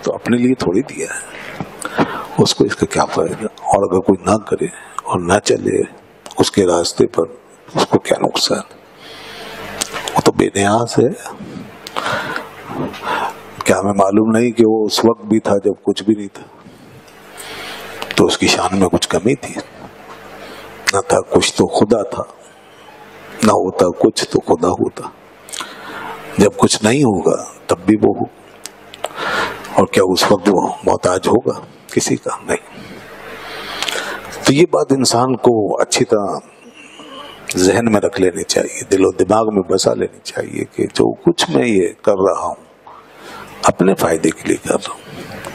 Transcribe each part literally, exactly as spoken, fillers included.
तो अपने लिए थोड़ी दिया है, उसको इसका क्या फायदा। और अगर कोई ना करे और ना चले उसके रास्ते पर, उसको क्या नुकसान। वो तो बेनियाज है। क्या हमें मालूम नहीं कि वो उस वक्त भी था जब कुछ भी नहीं था, तो उसकी शान में कुछ कमी थी। न था कुछ तो खुदा था, न होता कुछ तो खुदा होता। जब कुछ नहीं होगा तब भी वो हो, और क्या उस वक्त वो मोहताज होगा किसी का? नहीं। तो ये बात इंसान को अच्छी तरह जहन में रख लेनी चाहिए, दिलो दिमाग में बसा लेनी चाहिए कि जो कुछ मैं ये कर रहा हूं अपने फायदे के लिए कर रहा हूं।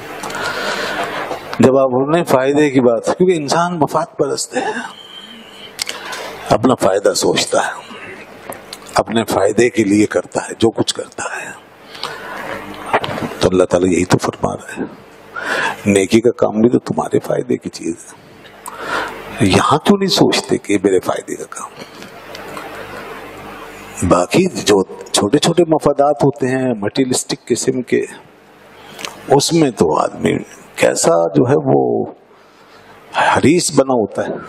जब आप अपने फायदे की बात, क्योंकि इंसान मफाद परस्त है, अपना फायदा सोचता है, अपने फायदे के लिए करता है जो कुछ करता है। तो अल्लाह ताला यही तो फरमा रहा है, नेकी का काम भी तो तुम्हारे फायदे की चीज है। यहां क्यों नहीं सोचते कि मेरे फायदे का काम? बाकी जो छोटे छोटे मफादात होते हैं मटीरियलिस्टिक किस्म के, उसमें तो आदमी कैसा जो है वो हरीस बना होता है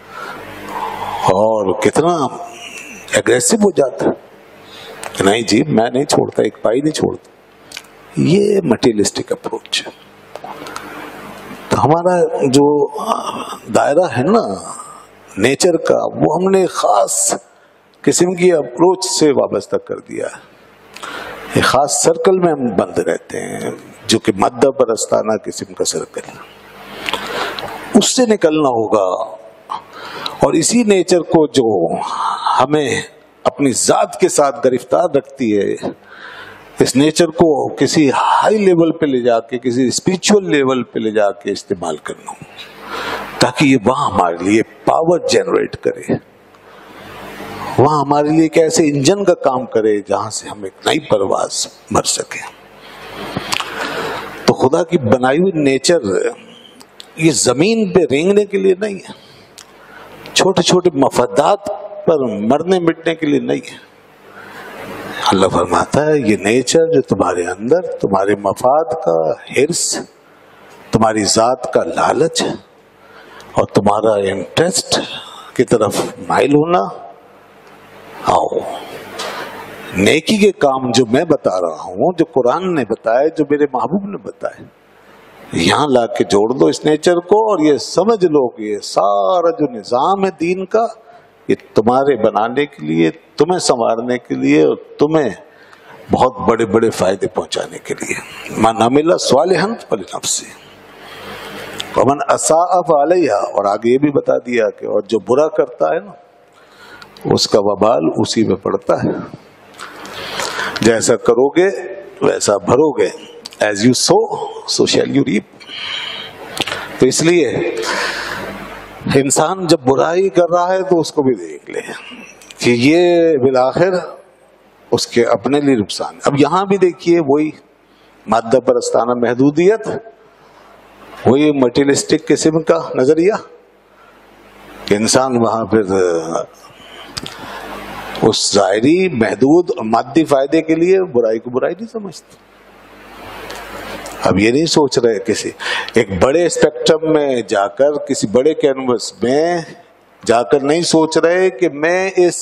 और कितना एग्रेसिव हो जाता है। नहीं जी मैं नहीं छोड़ता, एक पाई नहीं छोड़ता। ये मटीरियलिस्टिक अप्रोच है। तो हमारा जो दायरा है ना नेचर का, वो हमने खास किस्म की अप्रोच से वाबस्ता कर दिया है। एक खास सर्कल में हम बंद रहते हैं जो कि मद्दा परस्ताना किस्म का सर्कल है, उससे निकलना होगा। और इसी नेचर को जो हमें अपनी जात के साथ गिरफ्तार रखती है, इस नेचर को किसी हाई लेवल पे ले जाके, किसी स्पिरिचुअल लेवल पे ले जाके इस्तेमाल करना, ताकि ये वहां हमारे लिए पावर जनरेट करे, वहां हमारे लिए एक ऐसे इंजन का काम करे जहां से हम एक नई परवाज भर सके। तो खुदा की बनाई हुई नेचर ये जमीन पे रेंगने के लिए नहीं है, छोटे छोटे मफादात पर मरने मिटने के लिए नहीं है। अल्लाह फरमाता है ये नेचर जो तुम्हारे अंदर, तुम्हारे मफाद का हिर्स, तुम्हारी जात का लालच और तुम्हारा इंटरेस्ट की तरफ माइल होना, आओ नेकी के काम जो मैं बता रहा हूं, जो कुरान ने बताया, जो मेरे महबूब ने बताया, यहां ला के जोड़ दो इस नेचर को और ये समझ लो कि ये सारा जो निजाम है दीन का, ये तुम्हारे बनाने के लिए, तुम्हें संवारने के लिए और तुम्हें बहुत बड़े बड़े फायदे पहुंचाने के लिए। मन अमिला स्वालिहन फलिनफ्सी वमन असाअ फअलैहा, और आगे ये भी बता दिया कि और जो बुरा करता है ना उसका वबाल उसी में पड़ता है। जैसा करोगे वैसा भरोगे, as you sow so shall you reap. तो इसलिए इंसान जब बुराई कर रहा है तो उसको भी देख ले कि ये बिलाखिर उसके अपने लिए नुकसान। अब यहां भी देखिए वही मादा परस्ताना महदूदियत, वही मटीरियलिस्टिक किस्म का नजरिया। इंसान वहां फिर उस जाहिरी महदूद और मादी फायदे के लिए बुराई को बुराई नहीं समझते। अब ये नहीं सोच रहे किसी एक बड़े स्पेक्ट्रम में जाकर, किसी बड़े कैनवस में जाकर नहीं सोच रहे कि मैं इस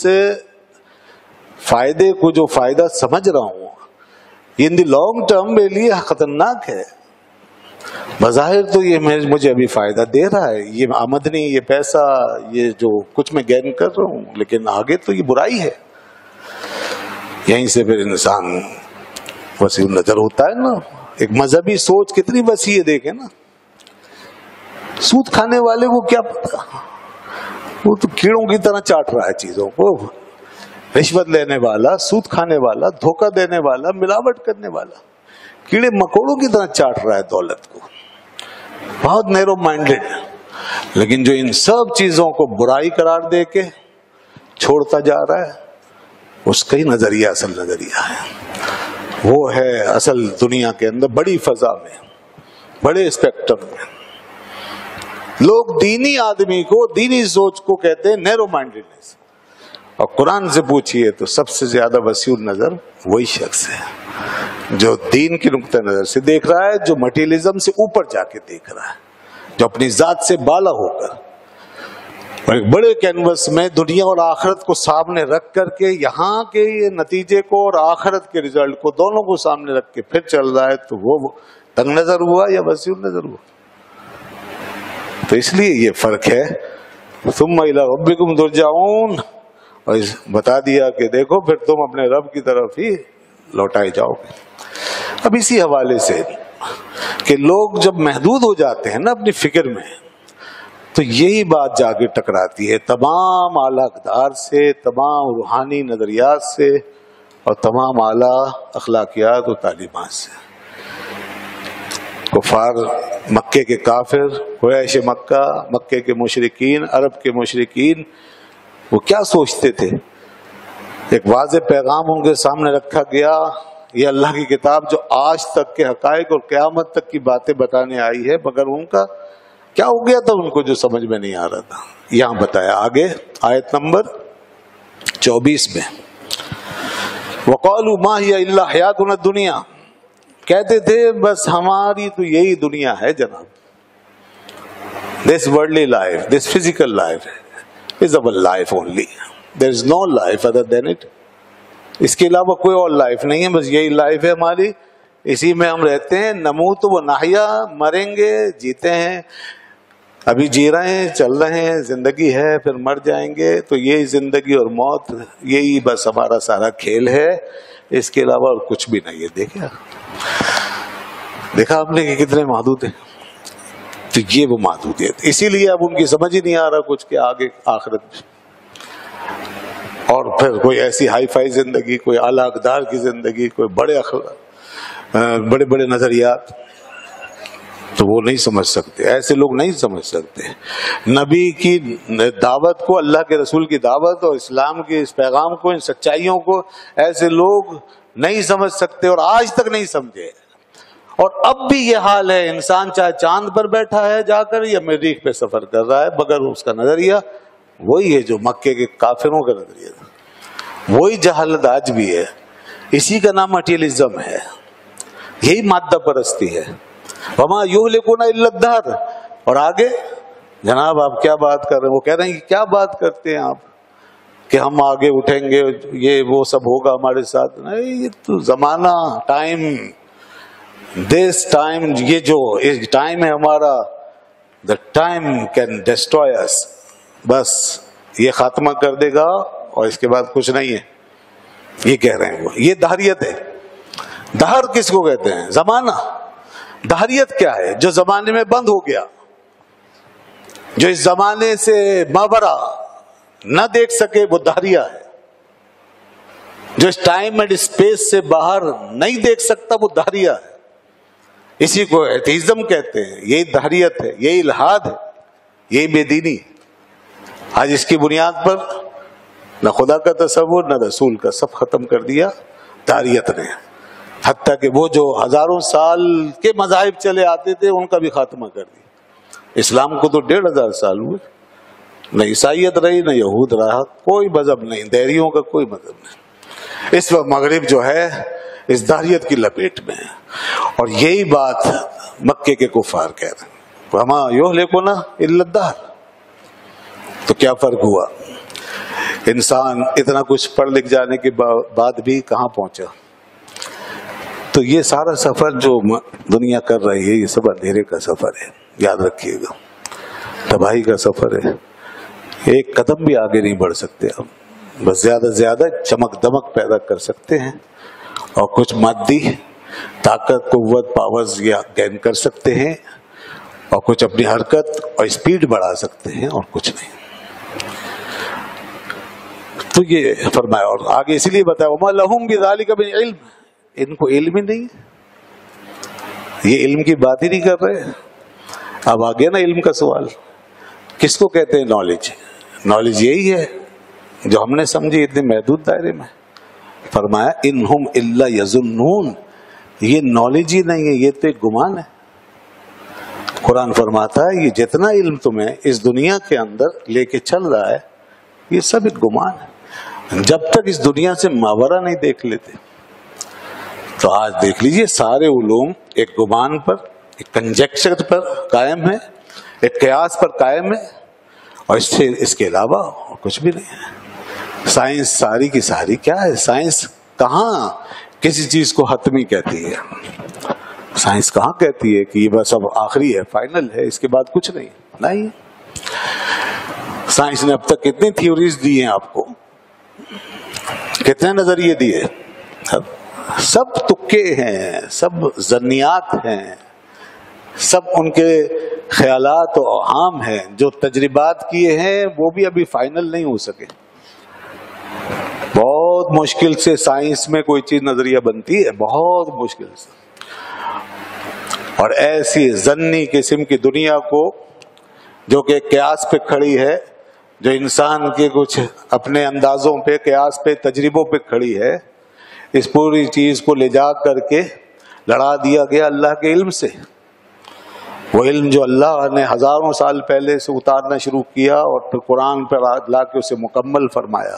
फायदे को, जो फायदा समझ रहा हूं, ये इन द लॉन्ग टर्म मेरे लिए खतरनाक है। बज़ाहिर तो ये मुझे अभी फायदा दे रहा है, ये आमदनी, ये पैसा, ये जो कुछ मैं गेन कर रहा हूं, लेकिन आगे तो ये बुराई है। यहीं से फिर इंसान वसी नजर होता है ना। एक मजहबी सोच कितनी वसी है, देखे ना। सूद खाने वाले को क्या पता, वो तो कीड़ों की तरह चाट रहा है चीजों को। रिश्वत लेने वाला, सूद खाने वाला, धोखा देने वाला, मिलावट करने वाला कीड़े मकोड़ों की तरह चाट रहा है दौलत को, बहुत नैरो माइंडेड। लेकिन जो इन सब चीजों को बुराई करार दे के छोड़ता जा रहा है, उसका ही नजरिया असल नजरिया है। वो है असल दुनिया के अंदर बड़ी फजा में, बड़े स्पेक्ट्रम में लोग दीनी आदमी को, दीनी सोच को कहते हैं नैरो माइंडेडनेस। और कुरान से पूछिए तो सबसे ज्यादा वसीउल नजर वही शख्स है जो दीन की नुक्ता नजर से देख रहा है, जो मटीरियलिज्म से ऊपर जाके देख रहा है, जो अपनी जात से बाला होकर और एक बड़े कैनवस में दुनिया और आखिरत को सामने रख करके यहाँ के ये नतीजे को और आखिरत के रिजल्ट को दोनों को सामने रख के फिर चल रहा है, तो वो तंग नजर हुआ या वसीउ नजर हुआ? तो इसलिए ये फर्क है। सुम्मा इला रब्बिकुम तुरजाऊन, और बता दिया कि देखो फिर तुम अपने रब की तरफ ही लौटाए जाओगे। अब इसी हवाले से कि लोग जब महदूद हो जाते हैं ना अपनी फिक्र में, तो यही बात जाके टकराती है तमाम आला अक़दार से, तमाम रूहानी नजरियात से और तमाम आला अखलाकियात और तालीमात से। कुफार मक्के के काफिर, कुरैश मक्का, मक्के के मुशरिकीन, अरब के मुशरिकीन, वो क्या सोचते थे? एक वाज़ेह पैगाम उनके सामने रखा गया, ये अल्लाह की किताब जो आज तक के हकायक और क़यामत तक की बातें बताने आई है, मगर उनका क्या हो गया था उनको जो समझ में नहीं आ रहा था। यहां बताया आगे आयत नंबर चौबीस में, वक़ालू मा हिया इल्ला हयातुना दुनिया, कहते थे बस हमारी तो यही दुनिया है जनाब, this worldly life, this physical life is our life only, there is no life other than it, इसके अलावा कोई और लाइफ नहीं है, बस यही लाइफ है हमारी, इसी में हम रहते हैं। नमूत व नाहिया, मरेंगे जीते हैं, अभी जी रहे हैं, चल रहे हैं, जिंदगी है, फिर मर जाएंगे, तो यही जिंदगी और मौत, यही बस हमारा सारा खेल है, इसके अलावा और कुछ भी नहीं है। देखा देखा आपने कि कितने महदूद हैं। तो ये वो महदूदियत, इसीलिए अब उनकी समझ ही नहीं आ रहा कुछ के आगे आखिरत में, और फिर कोई ऐसी हाई फाई जिंदगी, कोई आला अक़दार की जिंदगी, कोई बड़े बड़े बड़े नजरियात, तो वो नहीं समझ सकते, ऐसे लोग नहीं समझ सकते। नबी की दावत को, अल्लाह के रसूल की दावत और इस्लाम के इस पैगाम को, इन सच्चाइयों को ऐसे लोग नहीं समझ सकते और आज तक नहीं समझे। और अब भी ये हाल है, इंसान चाहे चांद पर बैठा है जाकर या मरीख पे सफर कर रहा है, मगर उसका नजरिया वही है जो मक्के के काफिरों का नजरिया था, वही जहालत आज भी है। इसी का नाम मटीरियलिज्म है, यही मादा परस्ती है। वमा युहलिकुना इल्ला दहर, और आगे जनाब आप क्या बात कर रहे हैं? वो कह रहे हैं कि क्या बात करते हैं आप कि हम आगे उठेंगे, ये वो सब होगा हमारे साथ। नहीं, ये तो जमाना, टाइम, दिस टाइम, ये जो इस टाइम है हमारा, the time can destroy us, बस ये खात्मा कर देगा और इसके बाद कुछ नहीं है, ये कह रहे हैं वो। ये दहरियत है। दहर किसको कहते हैं? जमाना। दहरियत क्या है? जो जमाने में बंद हो गया, जो इस जमाने से मावरा न देख सके, वो दहरिया है। जो इस टाइम एंड स्पेस से बाहर नहीं देख सकता, वो दहरिया है। इसी को एथीज्म कहते हैं। यही दहरियत है, यही इल्हाद है, यही बेदीनी। आज इसकी बुनियाद पर न खुदा का तसव्वुर न रसूल का, सब खत्म कर दिया दहरियत ने। हत्ता कि वो जो हजारों साल के मज़ाहिब चले आते थे, उनका भी खात्मा कर दिया। इस्लाम को तो डेढ़ हजार साल हुए, न ईसाइयत रही, न यहूद रहा, कोई मजहब नहीं, देहरियों का कोई मजहब नहीं। इस वक्त मगरिब जो है इस दहरियत की लपेट में है, और यही बात मक्के के कुफार कह रहे हैं, वमा युहलिकुना इल्ला दहर। तो क्या फर्क हुआ? इंसान इतना कुछ पढ़ लिख जाने के बाद भी कहाँ पहुंचा? तो ये सारा सफर जो दुनिया कर रही है, ये सब अंधेरे का सफर है, याद रखिएगा, तबाही का सफर है। एक कदम भी आगे नहीं बढ़ सकते हम, बस ज्यादा से ज्यादा चमक दमक पैदा कर सकते हैं और कुछ मादी ताकत, कुव्वत, पावर्स या गेन कर सकते हैं, और कुछ अपनी हरकत और स्पीड बढ़ा सकते हैं, और कुछ नहीं। तो ये फरमाया, और आगे इसीलिए बताया वमा लहुम बिज़ालिका मिन इल्म, इनको इल्म ही नहीं, ये इल्म की बात ही नहीं कर रहे। अब आ गया ना इल्म का सवाल, किसको कहते हैं नॉलेज? नॉलेज यही है जो हमने समझी इतने महदूद दायरे में। फरमाया इनहुम इल्ला यज़ुन्नून, ये नॉलेज ही नहीं है, ये तो एक गुमान है। कुरान फरमाता है ये जितना इल्म तुम्हें इस दुनिया के अंदर लेके चल रहा है, ये सब एक गुमान है। जब तक इस दुनिया से मावरा नहीं देख लेते, تو آج دیکھ لیجئے سارے علوم ایک گمان پر، ایک کنجیکچر پر قائم ہے، ایک قیاس پر قائم ہے، اور اس سے اس کے علاوہ کچھ بھی نہیں ہے۔ سائنس ساری کی ساری کیا ہے؟ سائنس کہاں کسی چیز کو حتمی کہتی ہے؟ سائنس کہاں کہتی ہے کہ یہ بس اب آخری ہے، فائنل ہے، اس کے بعد کچھ نہیں؟ نہیں۔ سائنس نے اب تک کتنی تھیوریز دی ہیں آپ کو، کتنے نظریے دیے؟ سب تکے ہیں، سب ظنیات ہیں، سب ان کے خیالات و اوہام ہیں، جو تجربات کیے ہیں وہ بھی ابھی فائنل نہیں ہو سکے۔ بہت مشکل سے سائنس میں کوئی چیز نظریہ بنتی ہے، بہت مشکل سے، اور ایسی ظنی قسم کی دنیا کو جو کہ قیاس پہ کھڑی ہے، جو انسان کے کچھ اپنے اندازوں پہ، قیاس پہ، تجربوں پہ کھڑی ہے، اس پوری چیز کو لے جا کر کے لڑا دیا گیا اللہ کے علم سے۔ وہ علم جو اللہ نے ہزاروں سال پہلے سے اتارنا شروع کیا اور پھر قرآن پر لا کے اسے مکمل فرمایا،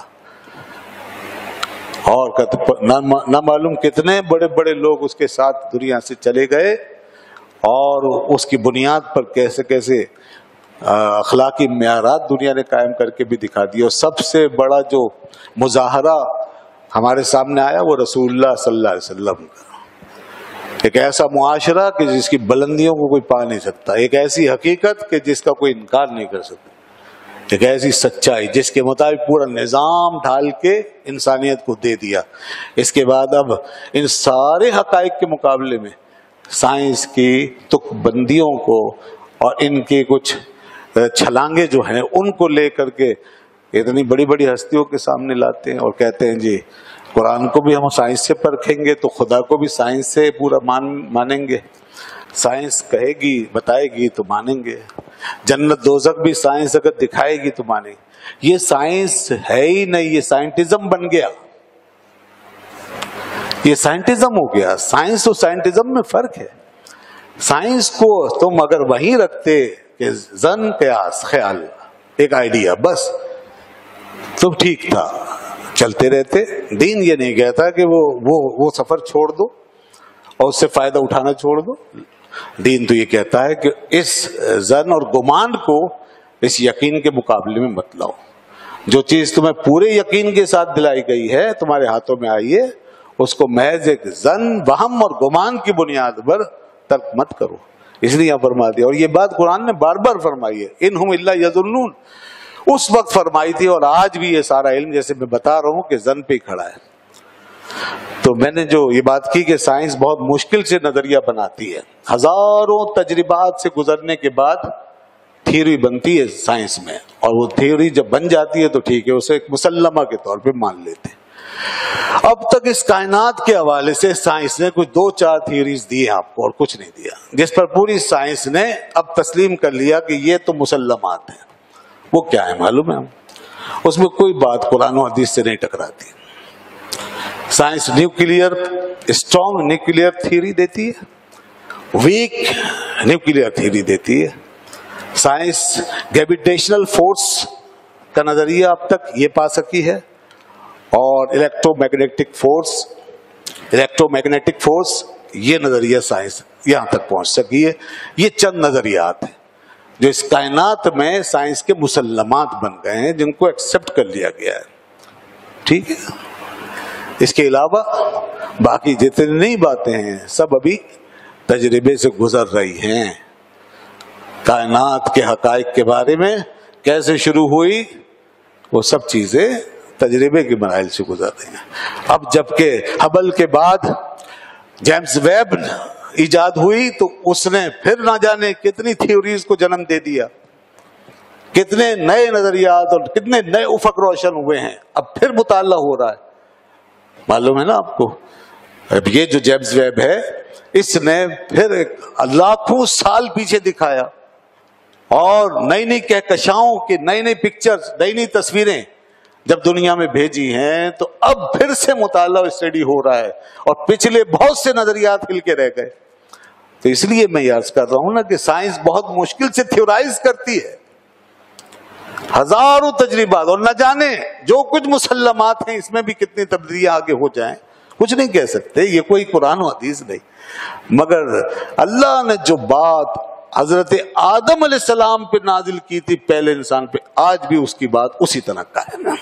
اور نہ معلوم کتنے بڑے بڑے لوگ اس کے ساتھ دنیا سے چلے گئے، اور اس کی بنیاد پر کیسے کیسے اخلاقی معیارات دنیا نے قائم کر کے بھی دکھا دیا۔ اور سب سے بڑا جو مظاہرہ ہمارے سامنے آیا وہ رسول اللہ صلی اللہ علیہ وسلم کا، ایک ایسا معاشرہ کہ جس کی بلندیوں کو کوئی پا نہیں سکتا، ایک ایسی حقیقت کہ جس کا کوئی انکار نہیں کر سکتا، ایک ایسی سچائی جس کے مطابق پورا نظام ڈھال کے انسانیت کو دے دیا۔ اس کے بعد اب ان سارے حقائق کے مقابلے میں سائنس کی تک بندیوں کو اور ان کے کچھ چھلانگے جو ہیں ان کو لے کر کے اتنی بڑی بڑی ہستیوں کے سامنے لاتے ہیں اور کہتے ہیں جی قرآن کو بھی ہم سائنس سے پرکھیں گے تو خدا کو بھی سائنس سے پورا مان مانیں گے، سائنس کہے گی بتائے گی تو مانیں گے، جنت دوزخ بھی سائنس اگر دکھائے گی تو مانیں گے۔ یہ سائنس ہے ہی نہیں، یہ سائنٹزم بن گیا، یہ سائنٹزم ہو گیا۔ سائنس اور سائنٹزم میں فرق ہے۔ سائنس کو تم اگر وہیں رکھتے کہ ظن، قیاس، خیال، ایک آئیڈیا، بس تو ٹھیک تھا، چلتے رہتے۔ دین یہ نہیں کہتا کہ وہ وہ وہ سفر چھوڑ دو اور اس سے فائدہ اٹھانا چھوڑ دو۔ دین تو یہ کہتا ہے کہ اس ظن اور گمان کو اس یقین کے مقابلے میں مت لاؤ۔ جو چیز تمہیں پورے یقین کے ساتھ دلائی گئی ہے، تمہارے ہاتھوں میں آئی ہے، اس کو محض ایک ظن، وہم اور گمان کی بنیاد پر ترک مت کرو۔ اس لیے یہاں فرما دیا، اور یہ بات قرآن نے بار بار فرمائی ہے، انہم الا یظنون، اس وقت فرمائی تھی اور آج بھی یہ سارا علم جیسے میں بتا رہا ہوں کہ ظن پہ ہی کھڑا ہے۔ تو میں نے جو یہ بات کی کہ سائنس بہت مشکل سے نظریہ بناتی ہے، ہزاروں تجربات سے گزرنے کے بعد تھیوری بنتی ہے سائنس میں، اور وہ تھیوری جب بن جاتی ہے تو ٹھیک ہے، اسے ایک مسلمہ کے طور پہ مان لیتے ہیں۔ اب تک اس کائنات کے حوالے سے سائنس نے کچھ دو چار تھیوریز دی ہیں آپ کو، اور کچھ نہیں دیا، جس پر پوری سائنس نے اب تسلیم کر لیا کہ یہ تو مسلمات ہیں۔ وہ کیا ہے معلوم ہے؟ اس میں کوئی بات قرآن و حدیث سے نہیں ٹکراتی۔ Science nuclear strong nuclear theory دیتی ہے، ویک نیوکلیئر تھیوری دیتی ہے۔ سائنس گریویٹیشنل فورس کا نظریہ اب تک یہ پا سکی ہے، اور electromagnetic force electromagnetic force یہ نظریہ سائنس یہاں تک پہنچ سکی ہے۔ یہ چند نظریات ہیں جو اس کائنات میں سائنس کے مسلمات بن گئے ہیں، جن کو ایکسپٹ کر لیا گیا ہے، ٹھیک ہے۔ اس کے علاوہ باقی جتنی نئی باتیں ہیں سب ابھی تجربے سے گزر رہی ہیں۔ کائنات کے حقائق کے بارے میں کیسے شروع ہوئی، وہ سب چیزیں تجربے کے مراحل سے گزر رہی ہیں۔ اب جبکہ ہبل کے بعد جیمز ویب ایجاد ہوئی تو اس نے پھر نہ جانے کتنی تھیوریز کو جنم دے دیا، کتنے نئے نظریات اور کتنے نئے افق روشن ہوئے ہیں۔ اب پھر مطالعہ ہو رہا ہے، معلوم ہے نا آپ کو۔ اب یہ جو جیمز ویب ہے، اس نے پھر ایک لاکھوں سال پیچھے دکھایا، اور نئی نئی کہکشاؤں کی نئی نئی پکچرز، نئی نئی تصویریں جب دنیا میں بھیجی ہیں، تو اب پھر سے مطالعہ اسٹڈی ہو رہا ہے، اور پچھلے بہت سے نظریات ہل کے رہ گئے۔ تو اس لیے میں یہ عرض کر رہا ہوں نا کہ سائنس بہت مشکل سے تھیورائز کرتی ہے، ہزاروں تجربات، اور نہ جانے جو کچھ مسلمات ہیں اس میں بھی کتنی تبدیلیاں آگے ہو جائیں، کچھ نہیں کہہ سکتے، یہ کوئی قرآن و حدیث نہیں، مگر اللہ نے جو بات حضرت آدم علیہ السلام پہ نازل کی تھی پہلے انسان پہ، آج بھی اس کی بات اسی طرح کا ہے نا،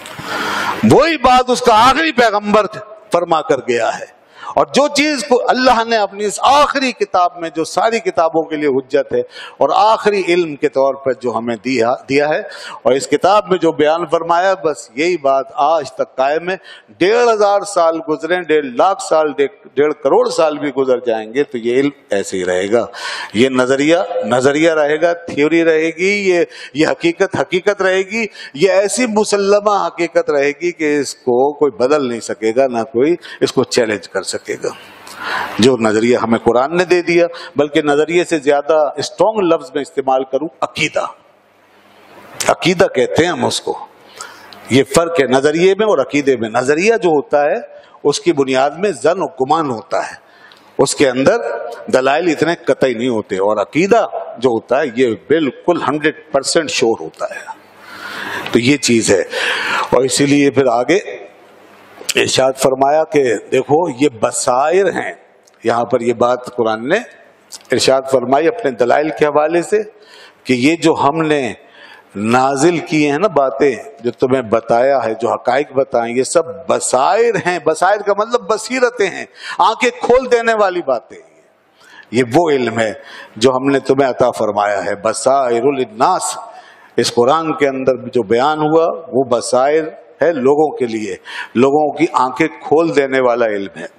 وہی بات اس کا آخری پیغمبر فرما کر گیا ہے۔ اور جو چیز کو اللہ نے اپنی اس آخری کتاب میں، جو ساری کتابوں کے لیے حجت ہے اور آخری علم کے طور پر جو ہمیں دیا دیا ہے، اور اس کتاب میں جو بیان فرمایا، بس یہی بات آج تک قائم ہے۔ ڈیڑھ ہزار سال گزرے، ڈیڑھ لاکھ سال، ڈیڑھ کروڑ سال بھی گزر جائیں گے تو یہ علم ایسے ہی رہے گا، یہ نظریہ نظریہ رہے گا، تھیوری رہے گی، یہ یہ حقیقت حقیقت رہے گی، یہ ایسی مسلمہ حقیقت رہے گی کہ اس کو کوئی بدل نہیں سکے گا، نہ کوئی اس کو چیلنج کر سکے گا۔ جو نظریہ ہمیں قرآن نے دے دیا، بلکہ نظریے سے زیادہ اسٹرانگ لفظ میں استعمال کروں، عقیدہ عقیدہ کہتے ہیں ہم اس کو۔ یہ فرق ہے نظریے میں اور عقیدے میں۔ نظریہ جو ہوتا ہے اس کی بنیاد میں ظن و گمان ہوتا ہے، اس کے اندر دلائل اتنے قطعی نہیں ہوتے، اور عقیدہ جو ہوتا ہے یہ بالکل ہنڈریڈ پرسینٹ شور ہوتا ہے۔ تو یہ چیز ہے، اور اسی لیے پھر آگے ارشاد فرمایا کہ دیکھو یہ بصائر ہیں، یہاں پر یہ بات قرآن نے ارشاد فرمائی اپنے دلائل کے حوالے سے کہ یہ جو ہم نے نازل کیے ہیں نا باتیں، جو تمہیں بتایا ہے، جو حقائق بتائیں، یہ سب بصائر ہیں۔ بصائر کا مطلب بصیرتیں ہیں، آنکھیں کھول دینے والی باتیں۔ یہ وہ علم ہے جو ہم نے تمہیں عطا فرمایا ہے، بصائر للناس۔ اس قرآن کے اندر جو بیان ہوا وہ بصائر ہے لوگوں کے لیے، لوگوں کی آنکھیں کھول دینے والا علم ہے۔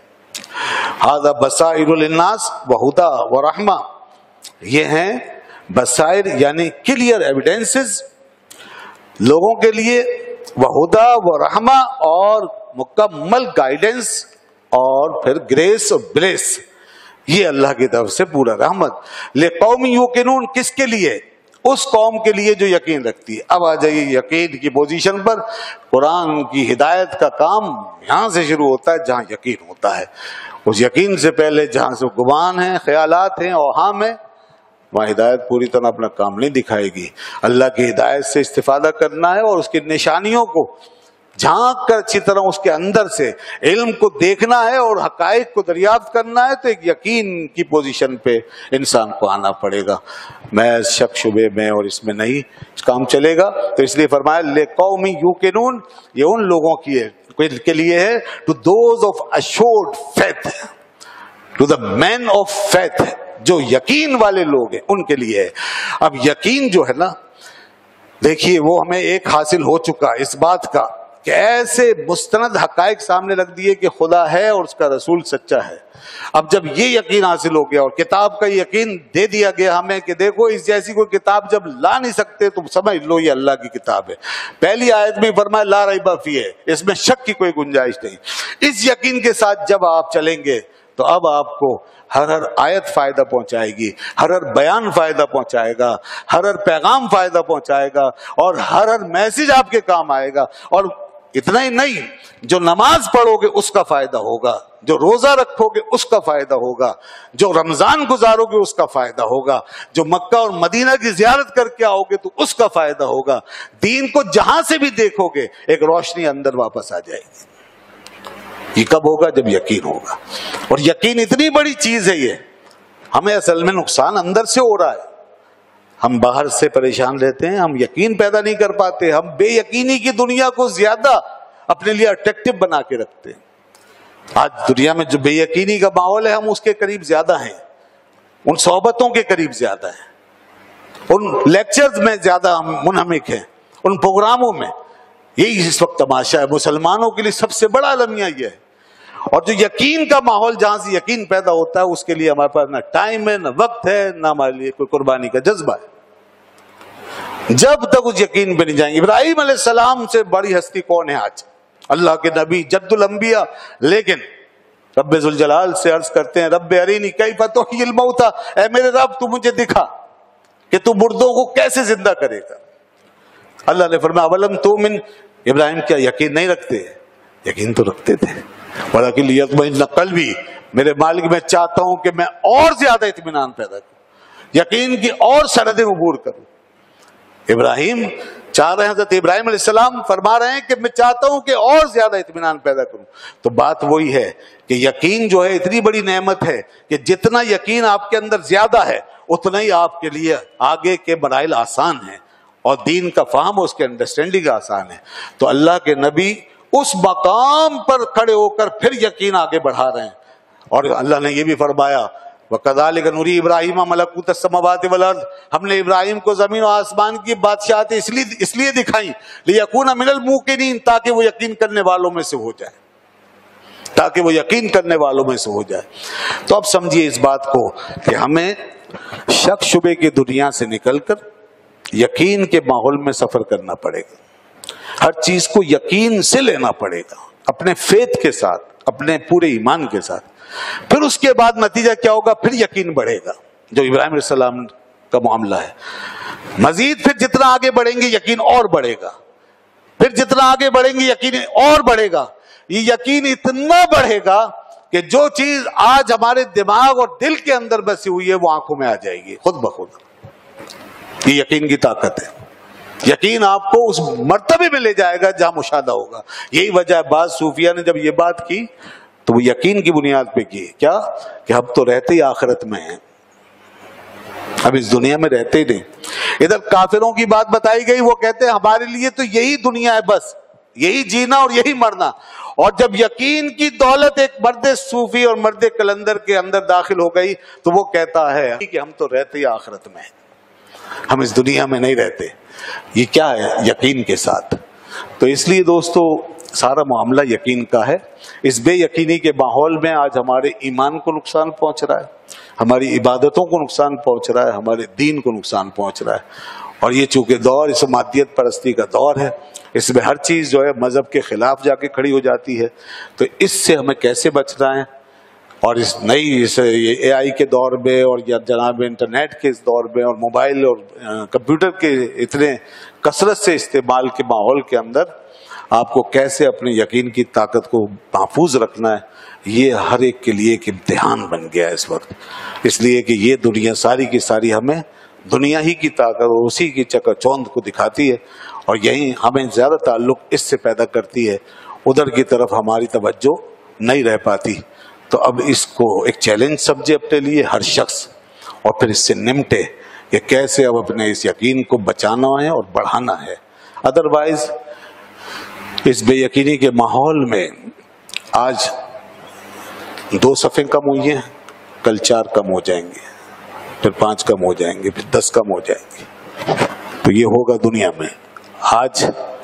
ھذا بصائر للناس وہدی ورحمہ، یہ ہیں بصائر یعنی کلیئر ایویڈنسز لوگوں کے لیے، وہدی ورحمہ اور مکمل گائیڈنس، اور پھر گریس اور بلیس، یہ اللہ کی طرف سے پورا رحمت۔ لقوم یوقنون، کس کے لیے؟ اس قوم کے لیے جو یقین رکھتی ہے۔ اب آ جائیے یقین کی پوزیشن پر۔ قرآن کی ہدایت کا کام یہاں سے شروع ہوتا ہے جہاں یقین ہوتا ہے، اس یقین سے پہلے جہاں سے گمان ہیں، خیالات ہیں، اوہام ہیں، وہاں ہدایت پوری طرح اپنا کام نہیں دکھائے گی۔ اللہ کی ہدایت سے استفادہ کرنا ہے، اور اس کی نشانیوں کو جھانک کر اچھی طرح اس کے اندر سے علم کو دیکھنا ہے اور حقائق کو دریافت کرنا ہے، تو ایک یقین کی پوزیشن پہ انسان کو آنا پڑے گا۔ میں شک شبے میں اور اس میں نہیں کام چلے گا، تو اس لیے فرمایا لقوم یوقنون، یہ ان لوگوں کی ہے کے لیے ہے، to those of assured faith، to the man of faith، جو یقین والے لوگ ہیں ان کے لیے ہے۔ اب یقین جو ہے نا، دیکھیے وہ ہمیں ایک حاصل ہو چکا اس بات کا کہ ایسے مستند حقائق سامنے رکھ دیے کہ خدا ہے اور اس کا رسول سچا ہے۔ اب جب یہ یقین حاصل ہو گیا اور کتاب کا یقین دے دیا گیا ہمیں کہ دیکھو اس جیسی کوئی کتاب جب لا نہیں سکتے تو سمجھ لو یہ اللہ کی کتاب ہے۔ پہلی آیت میں فرمایا لا ریب فیہ، اس میں شک کی کوئی گنجائش نہیں۔ اس یقین کے ساتھ جب آپ چلیں گے تو اب آپ کو ہر ہر آیت فائدہ پہنچائے گی، ہر ہر بیان فائدہ پہنچائے گا، ہر ہر پیغام فائدہ پہنچائے گا، اور ہر ہر میسج آپ کے کام آئے گا۔ اور اتنا ہی نہیں، جو نماز پڑھو گے اس کا فائدہ ہوگا، جو روزہ رکھو گے اس کا فائدہ ہوگا، جو رمضان گزارو گے اس کا فائدہ ہوگا، جو مکہ اور مدینہ کی زیارت کر کے آؤ گے تو اس کا فائدہ ہوگا۔ دین کو جہاں سے بھی دیکھو گے ایک روشنی اندر واپس آ جائے گی۔ یہ کب ہوگا؟ جب یقین ہوگا۔ اور یقین اتنی بڑی چیز ہے، یہ ہمیں اصل میں نقصان اندر سے ہو رہا ہے۔ ہم باہر سے پریشان رہتے ہیں، ہم یقین پیدا نہیں کر پاتے، ہم بے یقینی کی دنیا کو زیادہ اپنے لیے اٹریکٹیو بنا کے رکھتے ہیں۔ آج دنیا میں جو بے یقینی کا ماحول ہے، ہم اس کے قریب زیادہ ہیں، ان صحبتوں کے قریب زیادہ ہیں، ان لیکچرز میں زیادہ ہم منہمک ہیں، ان پروگراموں میں۔ یہی اس وقت تماشا ہے مسلمانوں کے لیے، سب سے بڑا المیہ یہ ہے۔ اور جو یقین کا ماحول، جہاں سے یقین پیدا ہوتا ہے، اس کے لیے ہمارے پاس نہ ٹائم ہے، نہ وقت ہے، نہ ہمارے لیے کوئی قربانی کا جذبہ ہے۔ جب تک اس یقین پہ نہیں جائیں گے۔ ابراہیم علیہ السلام سے بڑی ہستی کون ہے آج؟ اللہ کے نبی، جد الانبیاء، لیکن رب ذوالجلال سے عرض کرتے ہیں رب ارینی کیف تحیی الموتى، اے میرے رب تو مجھے دکھا کہ تو مردوں کو کیسے زندہ کرے گا۔ اللہ نے فرمایا اولم تؤمن، ابراہیم کیا یقین نہیں رکھتے؟ یقین تو رکھتے تھے۔ ولیکن لیطمئن قلبی، میرے مالک میں چاہتا ہوں کہ میں اور زیادہ اطمینان پیدا کروں، یقین کی اور سرحدیں عبور کروں۔ ابراہیم चाह रहे हैं हजरत इब्राहिम अलैहिस्सलाम फरमा रहे हैं कि मैं चाहता हूं कि और ज्यादा इत्मीनान पैदा करूं। तो बात वही है कि यकीन जो है इतनी बड़ी नेमत है कि जितना यकीन आपके अंदर ज्यादा है उतना ही आपके लिए आगे के मराइल आसान है और दीन का फाहम, उसके अंडरस्टैंडिंग आसान है। तो अल्लाह के नबी उस मकाम पर खड़े होकर फिर यकीन आगे बढ़ा रहे हैं। और अल्लाह ने यह भी फरमाया, वकज़ालिक नूरी इब्राहीम मलकूत अस्समावाति वल अर्द, हमने इब्राहिम को जमीन और आसमान की बादशाहत इसलिए इसलिए दिखाई लियकूना मिनल मूकिनीन, ताकि वो यकीन करने वालों में से हो जाए, ताकि वो यकीन करने वालों में से हो जाए। तो अब समझिए इस बात को कि हमें शक शुबे की दुनिया से निकलकर यकीन के माहौल में सफर करना पड़ेगा। हर चीज को यकीन से लेना पड़ेगा, अपने फेथ के साथ, अपने पूरे ईमान के साथ। फिर उसके बाद नतीजा क्या होगा, फिर यकीन बढ़ेगा, जो इब्राहिम अलैहिस्सलाम का मामला है। मजीद फिर जितना आगे बढ़ेंगे यकीन और बढ़ेगा, फिर जितना आगे बढ़ेंगे यकीन और बढ़ेगा। ये यकीन इतना बढ़ेगा कि जो चीज आज हमारे दिमाग और दिल के अंदर बसी हुई है वो आंखों में आ जाएगी खुद ब खुद। ये यकीन की ताकत है। यकीन आपको उस मर्तबे में ले जाएगा जहां मुशाहदा होगा। यही वजह है बाद सूफिया ने जब ये बात की तो वो यकीन की बुनियाद पे की, क्या कि हम तो रहते ही आखिरत में हैं, अब इस दुनिया में रहते ही नहीं। इधर काफिरों की बात बताई गई, वो कहते हैं हमारे लिए तो यही दुनिया है, बस यही जीना और यही मरना। और जब यकीन की दौलत एक मर्द सूफी और मर्द कलंदर के अंदर दाखिल हो गई तो वो कहता है कि हम तो रहते ही आखिरत में हैं, हम इस दुनिया में नहीं रहते। ये क्या है, यकीन के साथ। तो इसलिए दोस्तों सारा मामला यकीन का है। इस बेयकीनी के माहौल में आज हमारे ईमान को नुकसान पहुंच रहा है, हमारी इबादतों को नुकसान पहुंच रहा है, हमारे दीन को नुकसान पहुंच रहा है। और ये चूंकि दौर इस मादियत परस्ती का दौर है, इसमें हर चीज जो है मजहब के खिलाफ जाके खड़ी हो जाती है। तो इससे हमें कैसे बचना है, और इस नई इस ए आई के दौर में और या जनाब इंटरनेट के इस दौर में और मोबाइल और कंप्यूटर के इतने कसरत से इस्तेमाल के माहौल के अंदर आपको कैसे अपने यकीन की ताकत को महफूज रखना है, ये हर एक के लिए एक इम्तिहान बन गया है इस वक्त। इसलिए कि ये दुनिया सारी की सारी हमें दुनिया ही की ताकत और उसी की चकाचौंध को दिखाती है, और यही हमें ज्यादा ताल्लुक इससे पैदा करती है, उधर की तरफ हमारी तवज्जो नहीं रह पाती। तो अब इसको एक चैलेंज समझे अपने लिए हर शख्स, और फिर इससे निमटे कि कैसे अब अपने इस यकीन को बचाना है और बढ़ाना है। अदरवाइज इस बेयकीनी के माहौल में आज दो सफ़े कम हुई हैं, कल चार कम हो जाएंगे, फिर पांच कम हो जाएंगे, फिर दस कम हो जाएंगे। तो ये होगा दुनिया में। आज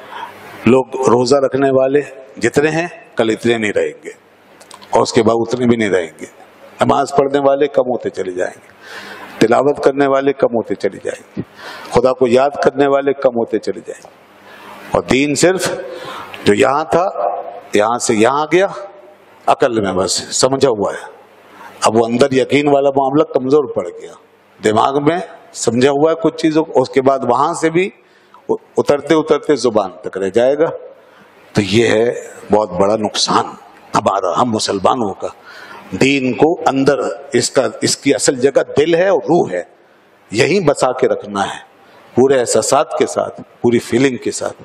लोग रोजा रखने वाले जितने हैं कल इतने नहीं रहेंगे, और उसके बाद उतने भी नहीं रहेंगे। नमाज पढ़ने वाले कम होते चले जाएंगे, तिलावत करने वाले कम होते चले जाएंगे, खुदा को याद करने वाले कम होते चले जाएंगे। और दीन सिर्फ जो यहाँ था यहाँ से यहाँ गया, अकल में बस समझा हुआ है। अब वो अंदर यकीन वाला मामला कमजोर पड़ गया, दिमाग में समझा हुआ है कुछ चीजों को, उसके बाद वहां से भी उतरते उतरते जुबान तक रह जाएगा। तो ये है बहुत बड़ा नुकसान हमारा, हम मुसलमानों का। दीन को अंदर इसका इसकी असल जगह दिल है और रूह है, यही बसा के रखना है पूरे एहसासात के साथ, पूरी फीलिंग के साथ,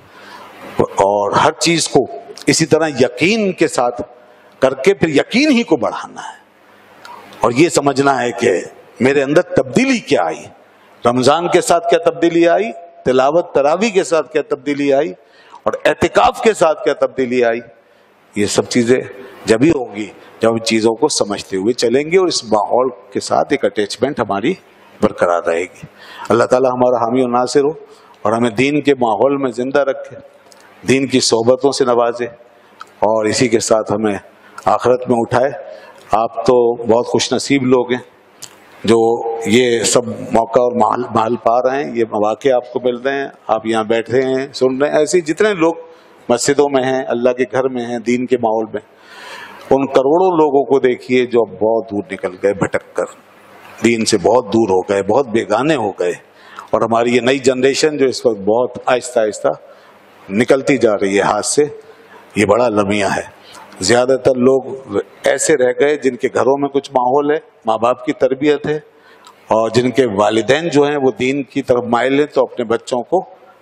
और हर चीज को इसी तरह यकीन के साथ करके फिर यकीन ही को बढ़ाना है। और ये समझना है कि मेरे अंदर तब्दीली क्या आई, रमजान के साथ क्या तब्दीली आई, तिलावत तरावी के साथ क्या तब्दीली आई, और एतिकाफ के साथ क्या तब्दीली आई। ये सब चीजें जब ही होंगी जब इन चीजों को समझते हुए चलेंगे और इस माहौल के साथ एक अटैचमेंट हमारी बरकरार रहेगी। अल्लाह ताला हमारा हामी और नासिर हो, और हमें दीन के माहौल में जिंदा रखे, दीन की सोहबतों से नवाजे, और इसी के साथ हमें आखिरत में उठाए। आप तो बहुत खुश नसीब लोग हैं जो ये सब मौका और महल महल पा रहे हैं, ये मौके आपको मिल रहे हैं, आप यहाँ बैठे हैं सुन रहे हैं। ऐसे जितने लोग मस्जिदों में हैं, अल्लाह के घर में हैं, दीन के माहौल में, उन करोड़ों लोगों को देखिए जो बहुत दूर निकल गए, भटक कर दीन से बहुत दूर हो गए, बहुत बेगाने हो गए। और हमारी ये नई जनरेशन जो इस वक्त बहुत आहिस्ता आहिस्ता निकलती जा रही है हाथ से, ये बड़ा लम्हा है। ज्यादातर लोग ऐसे रह गए जिनके घरों में कुछ माहौल है, माँ बाप की तरबियत है, और जिनके वालिदैन जो हैं वो दीन की तरफ माइल हैं, तो अपने बच्चों को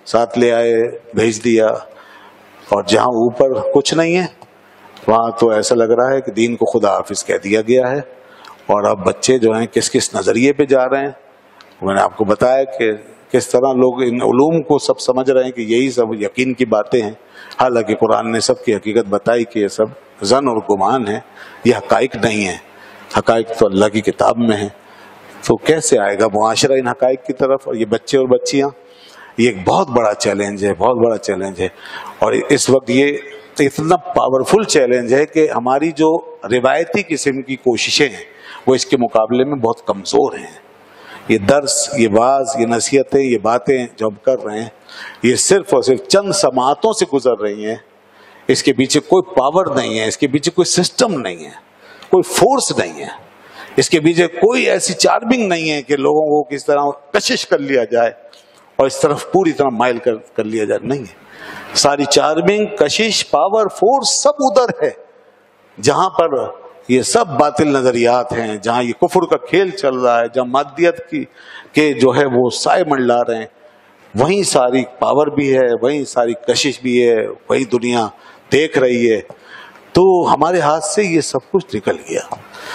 साथ ले आए, भेज दिया, और जहाँ ऊपर कुछ नहीं है वहाँ तो ऐसा लग रहा है कि दीन को खुदा हाफिज कह दिया गया है। और अब बच्चे जो हैं किस किस नज़रिए पे जा रहे हैं, मैंने आपको बताया कि किस तरह लोग इन उलूम को सब समझ रहे हैं कि यही सब यकीन की बातें हैं, हालांकि कुरान ने सब की हकीकत बताई कि ये सब जन और गुमान है, ये हकाइक नहीं है, हकाइक तो अल्लाह की किताब में है। तो कैसे आएगा मुआशरा इन हकाइक की तरफ? और ये बच्चे और बच्चियां, ये एक बहुत बड़ा चैलेंज है, बहुत बड़ा चैलेंज है। और इस वक्त ये इतना पावरफुल चैलेंज है कि हमारी जो रिवायती किस्म की कोशिशें हैं वो इसके मुकाबले में बहुत कमज़ोर हैं। ये दर्स, ये वाज, ये नसीहतें, ये बातें जो हम कर रहे हैं, ये सिर्फ और सिर्फ चंद समातों से गुजर रही हैं। इसके पीछे कोई पावर नहीं है, इसके पीछे कोई सिस्टम नहीं है, कोई फोर्स नहीं है, इसके पीछे कोई ऐसी चार्मिंग नहीं है कि लोगों को किस तरह कशिश कर लिया जाए और इस तरफ पूरी तरह माइल कर कर लिया जाए। नहीं है, सारी चार्मिंग, कशिश, पावर, फोर्स सब उधर है जहां पर ये सब बातिल नजरियात हैं, जहां ये कुफर का खेल चल रहा है, जहां मादियत की के जो है वो साए मंडला रहे हैं, वहीं सारी पावर भी है, वहीं सारी कशिश भी है, वही दुनिया देख रही है। तो हमारे हाथ से ये सब कुछ निकल गया।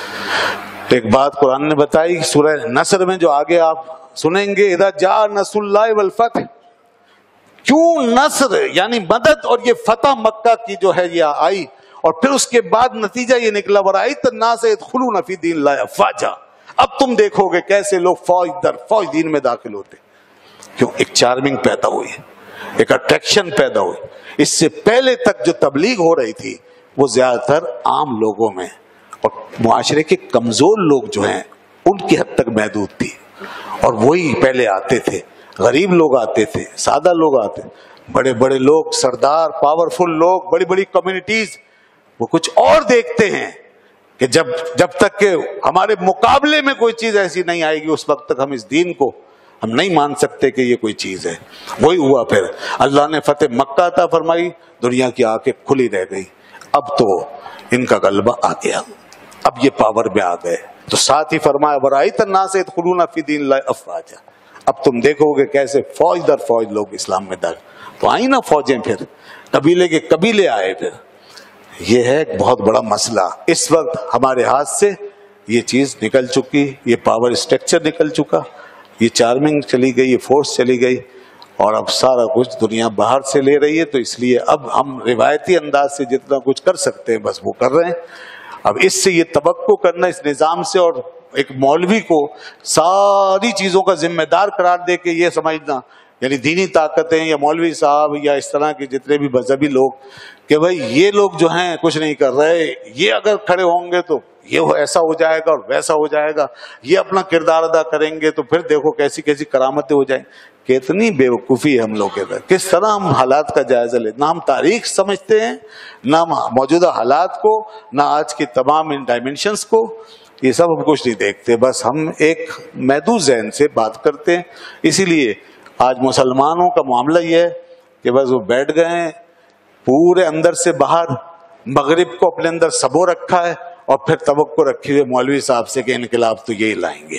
एक बात कुरान ने बताई सूरह नसर में, जो आगे आप सुनेंगे, इदा जा नसरुल्लाह वल फतह, क्यों नस्र यानी मदद और ये फतह मक्का की जो है ये आई, और फिर उसके बाद नतीजा ये निकला, वराइत अन्नास यदखुलून फी दीनिल्लाहि अफ़वाजा, अब तुम देखोगे कैसे लोग फौज दर फौज दीन में दाखिल होते। क्यों? एक चार्मिंग पैदा हुई, एक अट्रैक्शन पैदा हुई। इससे पहले तक जो तबलीग हो रही थी वो ज्यादातर आम लोगों में और मुआशरे के कमजोर लोग जो हैं उनकी हद तक महदूद थी, और वही पहले आते थे। गरीब लोग आते थे, सादा लोग आते, बड़े बड़े लोग, सरदार, पावरफुल लोग, बड़ी बड़ी कम्युनिटीज, वो कुछ और देखते हैं कि जब जब तक के हमारे मुकाबले में कोई चीज ऐसी नहीं आएगी उस वक्त तक हम इस दीन को हम नहीं मान सकते कि ये कोई चीज है। वही हुआ, फिर अल्लाह ने फतेह मक्का अता फरमाई, दुनिया की आंखें खुली रह गई, अब तो इनका गलबा आ गया, अब ये पावर में आ गए। तो साथ ही फरमाया वराइत अन्नास यदखुलून फी दीनिल्लाहि अफ़वाजा, अब तुम देखोगे कैसे फौज दर फौज लोग इस्लाम में दाखिल। तो आई ना फौजें, फिर कबीले के कबीले आए। फिर ये है एक बहुत बड़ा मसला। इस वक्त हमारे हाथ से ये चीज निकल चुकी, ये पावर स्ट्रक्चर निकल चुका, ये चार्मिंग चली गई, ये फोर्स चली गई, और अब सारा कुछ दुनिया बाहर से ले रही है। तो इसलिए अब हम रिवायती अंदाज से जितना कुछ कर सकते हैं बस वो कर रहे हैं। अब इससे ये तवक्को करना इस निज़ाम से, और एक मौलवी को सारी चीजों का जिम्मेदार करार दे के ये समझना, यानी दीनी ताकतें या मौलवी साहब या इस तरह के जितने भी मजहबी लोग, कि भाई ये लोग जो हैं कुछ नहीं कर रहे, ये अगर खड़े होंगे तो ये ऐसा हो जाएगा और वैसा हो जाएगा, ये अपना किरदार अदा करेंगे तो फिर देखो कैसी कैसी करामतें हो जाएंगी। कितनी बेवकूफ़ी है हम लोग के अंदर। किस तरह हम हालात का जायजा लेते, ना हम तारीख समझते हैं, ना हम मौजूदा हालात को, ना आज की तमाम इन डायमेंशंस को, ये सब हम कुछ नहीं देखते। बस हम एक महदूद ज़हन से बात करते हैं। इसीलिए आज मुसलमानों का मामला ये है कि बस वो बैठ गए हैं, पूरे अंदर से बाहर मगरिब को अपने अंदर सबो रखा है, और फिर तवक्को रखी हुई मौलवी साहब से कि इनकलाब तो यही लाएंगे।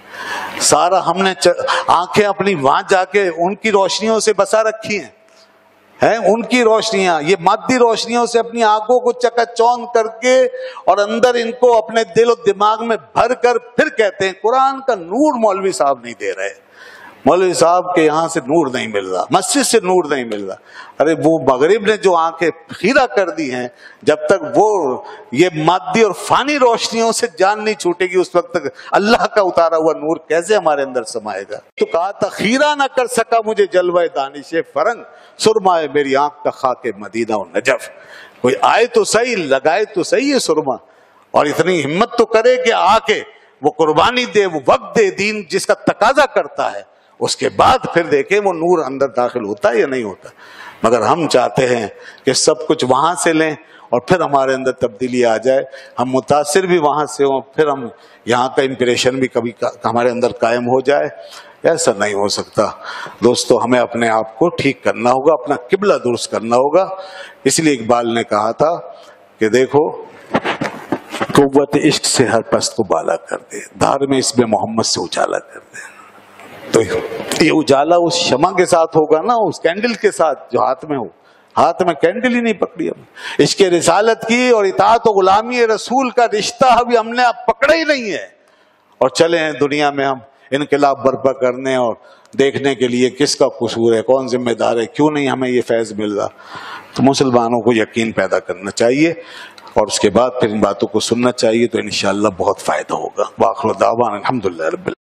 सारा हमने आंखें अपनी वहां जाके उनकी रोशनियों से बसा रखी हैं, हैं उनकी रोशनियां, ये मादी रोशनियों से अपनी आंखों को चकाचौंध करके और अंदर इनको अपने दिल और दिमाग में भर कर फिर कहते हैं कुरान का नूर मौलवी साहब नहीं दे रहे, मौलवी साहब के यहाँ से नूर नहीं मिल रहा, मस्जिद से नूर नहीं मिल रहा। अरे वो मगरिब ने जो आंखें खीरा कर दी हैं, जब तक वो ये मादी और फानी रोशनियों से जान नहीं छूटेगी उस वक्त तक अल्लाह का उतारा हुआ नूर कैसे हमारे अंदर समाएगा। तो कहा था खीरा ना कर सका मुझे जलवा दानिश फरंग, सुरमाए मेरी आंख का खाके मदीना और नजफ। कोई आए तो सही, लगाए तो सही है सुरमा, और इतनी हिम्मत तो करे कि आके वो कुर्बानी दे, वो वक्त दे दीन जिसका तकाजा करता है, उसके बाद फिर देखें वो नूर अंदर दाखिल होता है या नहीं होता। मगर हम चाहते हैं कि सब कुछ वहां से लें और फिर हमारे अंदर तब्दीली आ जाए, हम मुतासिर भी वहां से हों, फिर हम यहाँ का इंप्रेशन भी कभी का, हमारे अंदर कायम हो जाए। ऐसा नहीं हो सकता दोस्तों, हमें अपने आप को ठीक करना होगा, अपना किबला दुरुस्त करना होगा। इसलिए इकबाल ने कहा था कि देखो कुव्वत इश्क से हर पस्त को बाला कर दे, धार में इसमें मोहम्मद से उजाला कर दे। تو یہ اجالا اس شمع کے ساتھ ہوگا نا، اس کینڈل کے ساتھ جو ہاتھ میں ہو. ہاتھ میں کینڈل ہی نہیں پکڑی ہم. عشق رسالت کی اور اطاعت و غلامی رسول کا رشتہ ابھی ہم نے اب پکڑا ہی نہیں ہے، اور چلے ہیں دنیا میں ہم انقلاب برپا کرنے اور دیکھنے کے لیے کس کا قصور ہے، کون ذمہ دار ہے، کیوں نہیں ہمیں یہ فیض مل رہا. تو مسلمانوں کو یقین پیدا کرنا چاہیے اور اس کے بعد پھر ان باتوں کو سننا چاہیے، تو انشاءاللہ بہت فائدہ ہوگا. وآخر دعوانا الحمدللہ رب العالمین.